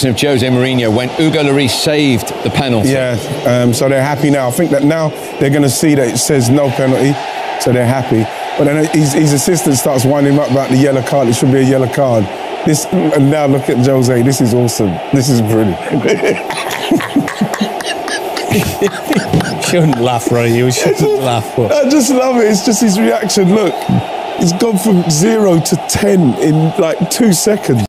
reaction of Jose Mourinho when Hugo Lloris saved the penalty. Yeah, so they're happy now. I think that now they're going to see that it says no penalty, so they're happy. But then his assistant starts winding him up about the yellow card. It should be a yellow card. And now look at Jose. This is awesome. This is brilliant. Shouldn't laugh, Ronnie. You shouldn't laugh. But I just love it. It's just his reaction. Look, he's gone from 0 to 10 in like 2 seconds.